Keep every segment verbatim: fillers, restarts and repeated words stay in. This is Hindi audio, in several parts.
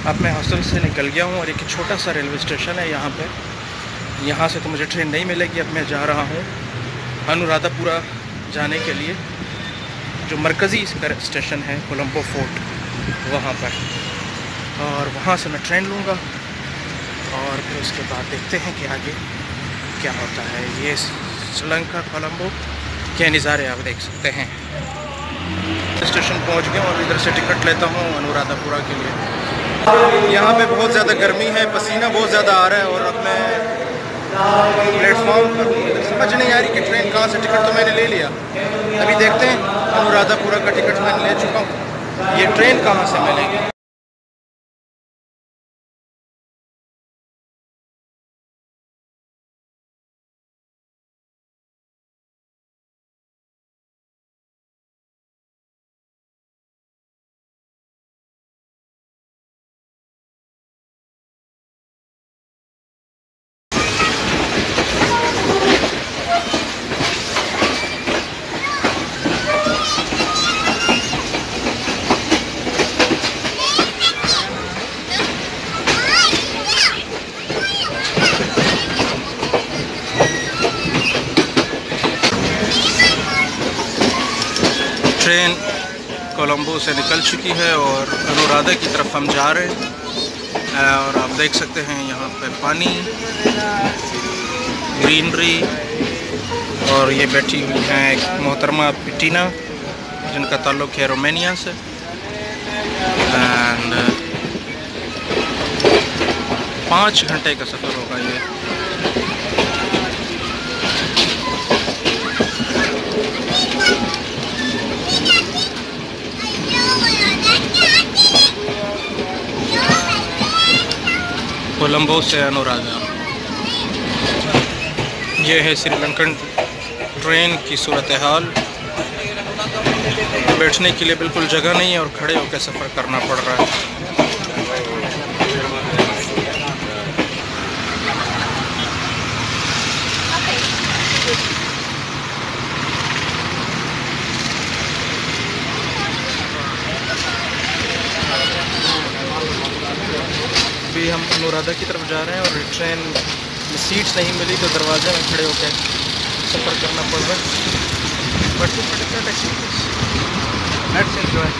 अब मैं हॉस्टल से निकल गया हूँ और एक छोटा सा रेलवे स्टेशन है यहाँ पे। यहाँ से तो मुझे ट्रेन नहीं मिलेगी। अब मैं जा रहा हूँ अनुराधापुरा जाने के लिए, जो मरकज़ी स्टेशन है कोलंबो फोर्ट, वहाँ पर। और वहाँ से मैं ट्रेन लूँगा और फिर उसके बाद देखते हैं कि आगे क्या होता है। ये श्रीलंका कोलंबो के नज़ारे आप देख सकते हैं। स्टेशन पहुँच गया और इधर से टिकट लेता हूँ अनुराधापुरा के लिए। यहाँ पे बहुत ज़्यादा गर्मी है, पसीना बहुत ज़्यादा आ रहा है और अब मैं प्लेटफॉर्म पर हूँ। समझ नहीं आ रही कि ट्रेन कहाँ से। टिकट तो मैंने ले लिया, अभी देखते हैं। अनुराधापुरा का टिकट मैंने ले चुका हूँ, ये ट्रेन कहाँ से मिलेगी। ट्रेन कोलंबो से निकल चुकी है और अनुराधा की तरफ हम जा रहे हैं। और आप देख सकते हैं यहाँ पे पानी, ग्रीनरी, और ये बैठी हुई हैं एक मोहतरमा पिटीना जिनका ताल्लुक़ है रोमानिया से। एंड पाँच घंटे का सफ़र होगा ये। कोलंबो से अनुराधा। ये है श्रीलंकन ट्रेन की सूरत हाल। बैठने के लिए बिल्कुल जगह नहीं है और खड़े होकर सफ़र करना पड़ रहा है। अभी हम अनुराधा की तरफ जा रहे हैं और ट्रेन में सीट्स नहीं मिली तो दरवाजे में खड़े होकर सफ़र करना पड़ रहा है। But let's enjoy.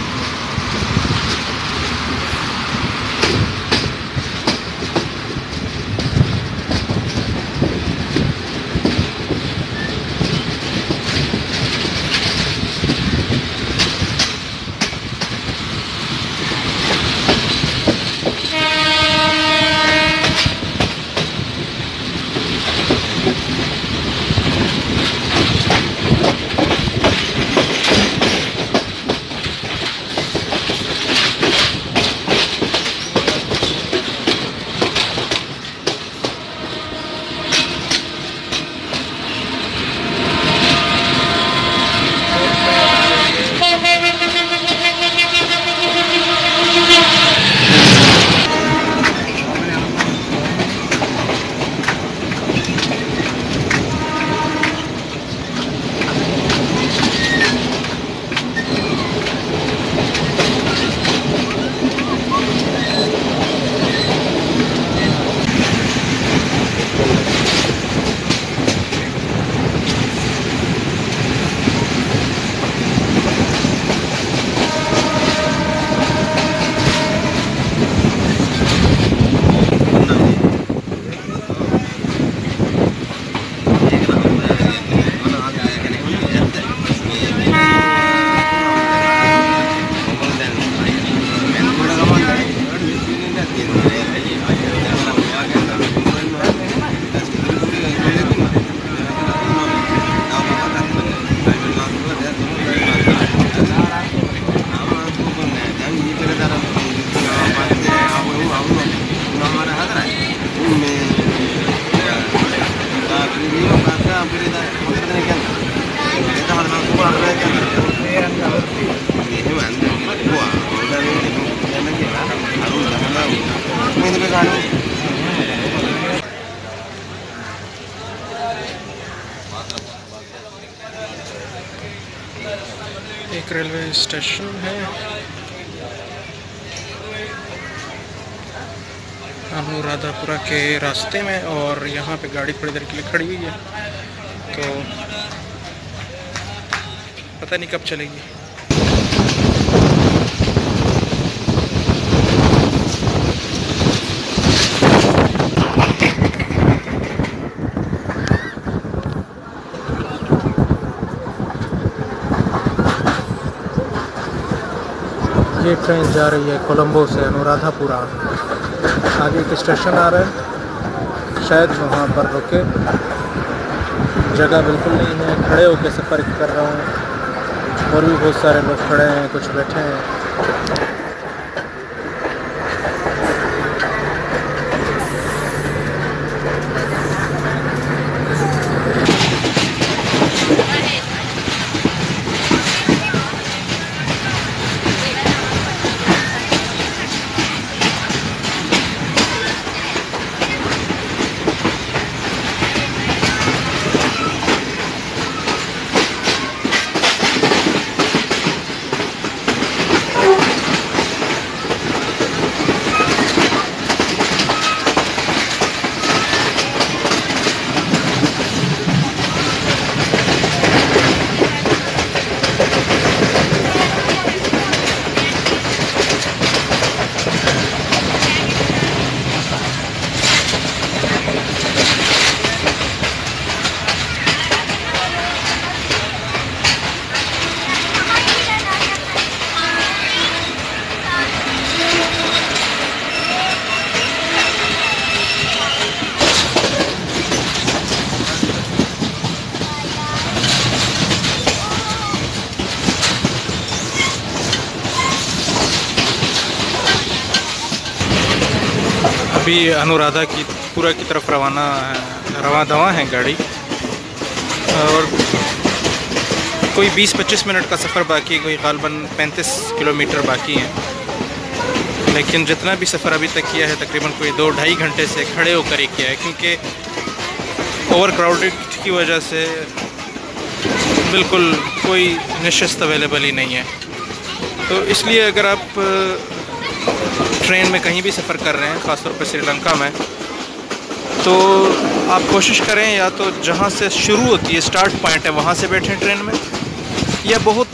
एक रेलवे स्टेशन है। अनुराधापुरा के रास्ते में और यहाँ पे गाड़ी थोड़ी देर के लिए खड़ी हुई है, तो पता नहीं कब चलेगी। ये ट्रेन जा रही है कोलंबो से अनुराधापुरा। आगे एक स्टेशन आ रहा है, शायद वहाँ पर रुके। जगह बिल्कुल नहीं है, खड़े होकर सफ़र कर रहा हूँ और भी बहुत सारे लोग खड़े हैं, कुछ बैठे हैं। अभी अनुराधा की पूरा की तरफ रवाना रवा दवा है गाड़ी, और कोई बीस पच्चीस मिनट का सफ़र बाकी है, कोई ग़ालिबन पैंतीस किलोमीटर बाकी है। लेकिन जितना भी सफ़र अभी तक किया है तकरीबन कोई दो ढाई घंटे से खड़े होकर ही किया है, क्योंकि ओवर क्राउडेड की वजह से बिल्कुल कोई नशिस्त अवेलेबल ही नहीं है। तो इसलिए अगर आप ट्रेन में कहीं भी सफ़र कर रहे हैं, ख़ासतौर पर श्रीलंका में, तो आप कोशिश करें या तो जहाँ से शुरू होती है, स्टार्ट पॉइंट है, वहाँ से बैठें ट्रेन में, या बहुत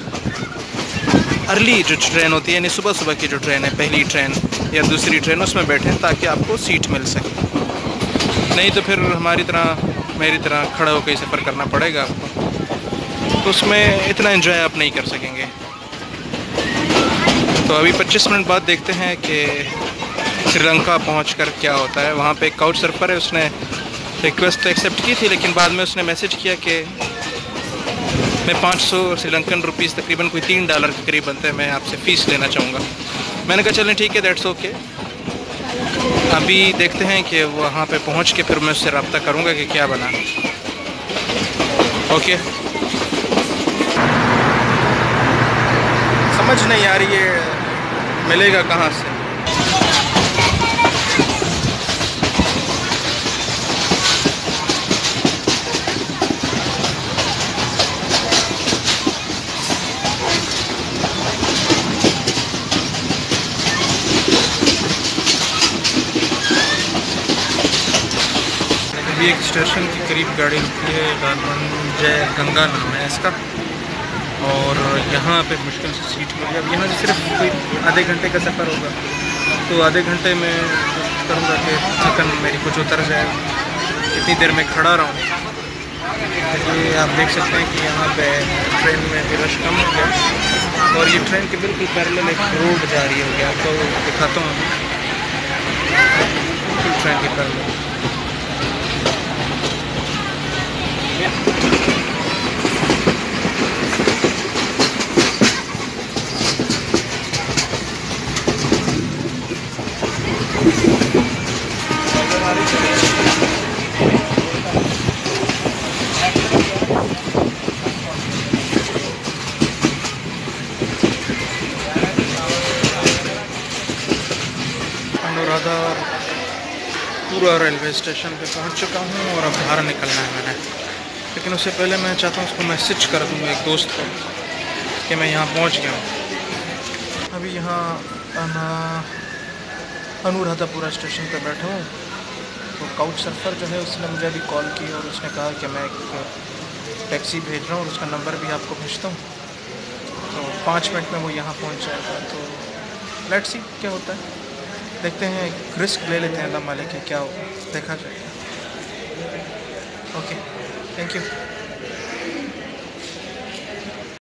अर्ली जो ट्रेन होती है, यानी सुबह सुबह की जो ट्रेन है, पहली ट्रेन या दूसरी ट्रेन, उसमें बैठें ताकि आपको सीट मिल सके। नहीं तो फिर हमारी तरह मेरी तरह खड़ा होकर ही सफ़र करना पड़ेगा आपको, तो उसमें इतना एंजॉय आप नहीं कर सकेंगे। तो अभी पच्चीस मिनट बाद देखते हैं कि श्रीलंका पहुंचकर क्या होता है। वहाँ पे एक काउच सर्फर है, उसने रिक्वेस्ट तो एक्सेप्ट की थी, लेकिन बाद में उसने मैसेज किया कि मैं पाँच सौ श्रीलंकन रुपीज़, तकरीबन कोई तीन डॉलर के करीब बनते हैं, मैं आपसे फ़ीस लेना चाहूँगा। मैंने कहा चलें ठीक है, दैट्स ओके। अभी देखते हैं कि वहाँ पे पहुँच के फिर मैं उससे रब्ता करूँगा कि क्या बना। ओके, समझ नहीं आ रही है मिलेगा कहाँ से। अभी एक स्टेशन के करीब गाड़ी रुकी है, जय गंगा नाम है इसका, और यहाँ पे मुश्किल से सीट मिली। अब यहाँ से सिर्फ कोई आधे घंटे का सफ़र होगा, तो आधे घंटे में कोशिश करूँगा कि थकन मेरी कुछ उतर जाए, इतनी देर में खड़ा रहूँ। ये आप देख सकते हैं कि यहाँ पे ट्रेन में भी रश कम हो गया, और ये ट्रेन के बिल्कुल पैरेलल एक रोड जा रही होगी, आपको दिखाता हूँ। बिल्कुल ट्रेन के पैरेलल अनुराधा पूरा रेलवे स्टेशन पे पहुंच चुका हूं और अब बाहर निकलना है मैंने। लेकिन उससे पहले मैं चाहता हूं उसको मैसेज कर दूंगा एक दोस्त को कि मैं यहाँ पहुंच गया हूँ। अभी यहाँ आना अनुराधापुरा स्टेशन पर बैठा हूँ। तो काउच सर्फर जो है उसने मुझे अभी कॉल की और उसने कहा कि मैं एक टैक्सी भेज रहा हूँ और उसका नंबर भी आपको भेजता हूँ। तो पाँच मिनट में वो यहाँ पहुँच जाएगा। तो लेट्स सी क्या होता है, देखते हैं, रिस्क ले लेते हैं, अल्लाह मालिक है क्या होगा देखा जाएगा। Okay, thank you.